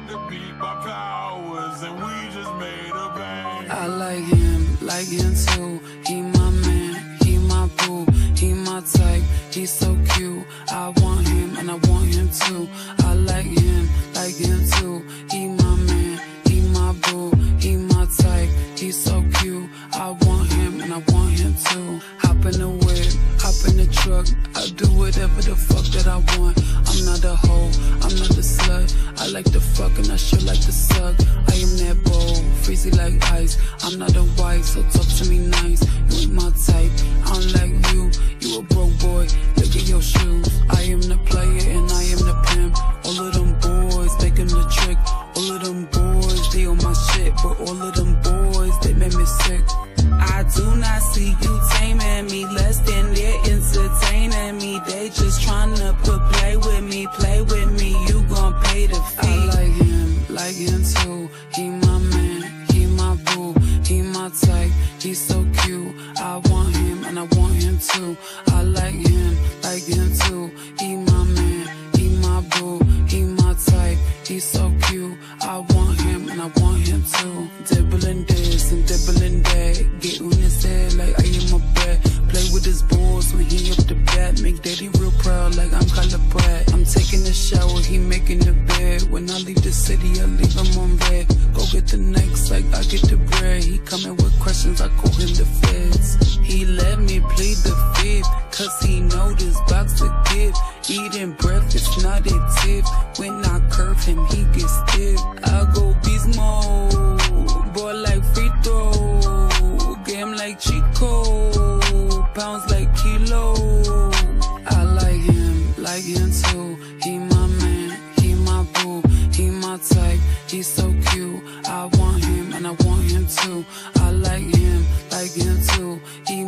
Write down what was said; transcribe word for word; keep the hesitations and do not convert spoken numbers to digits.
got the beat by powers, and we just made a bang. I like him, like him too. He my man, he my boo, he my type, he's so cute. I want him and I want him too. I like him, like him too. He my man, he my boo, he my type, he's so cute. I want him and I want him too. Hop in the whip, hop in the truck, I do whatever the fuck that I want. I'm not a hoe, I'm not a slut. I like to fuck and I sure like to suck. I am that bold, freezy like ice. I'm not a wife, so talk to me nice. You ain't my type, I don't like you. You a broke boy, look at your shoes. I am the player and I am the pimp. All of them boys making the trick. All of them boys, they on my shit. But all of them boys, they make me sick. I do not see you taming me, less than they're entertaining me. They just tryna put play with me, play with me. You gon' pay the fee. I like him, like him too. He my man, he my boo, he my type, he's so cute. I want him and I want him too. I like him, like him too. He my man, he my boo, he my type, he's so cute. I want him and I want him too. Dibbling this and dibbling that, get on his head like I am a brat. Play with his balls when he up the bat, make daddy real proud like I'm Kyla Pratt. I'm taking a shower, he making the bed. When I leave the city, I leave him on red. Go get the next like I get the bread. He coming with questions, I call him the feds. He let me plead the fifth, cause he know this box a gift. Eating breakfast, not a tip. When I curve him, he gets stiff. I go beast mode, boy like free throw, game like Chico, pounds like kilo. I like him, like him too. He my man, he my boo, he my type, he's so cute. I want him and I want him too. I like him, like him too. He